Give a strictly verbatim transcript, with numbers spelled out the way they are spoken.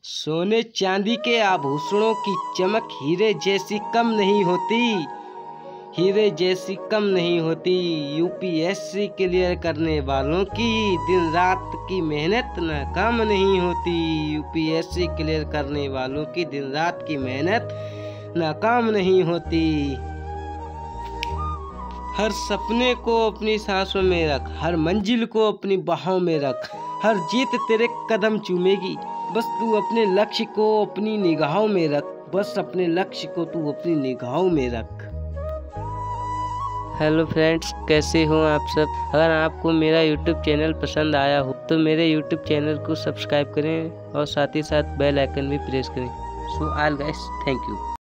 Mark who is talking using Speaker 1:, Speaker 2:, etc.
Speaker 1: सोने चांदी के आभूषणों की चमक हीरे जैसी कम नहीं होती, हीरे जैसी कम नहीं होती। यूपीएससी क्लियर करने वालों की दिन रात की मेहनत नाकाम नहीं होती। यूपीएससी क्लियर करने वालों की दिन रात की मेहनत नाकाम नहीं होती। हर सपने को अपनी सांसों में रख, हर मंजिल को अपनी बाहों में रख, हर जीत तेरे कदम चूमेगी। बस तू अपने लक्ष्य को अपनी निगाहों में रख, बस अपने लक्ष्य को तू अपनी निगाहों में रख। हेलो फ्रेंड्स, कैसे हो आप सब। अगर आपको मेरा यूट्यूब चैनल पसंद आया हो तो मेरे यूट्यूब चैनल को सब्सक्राइब करें और साथ ही साथ बेल आइकन भी प्रेस करें। So all guys, thank you.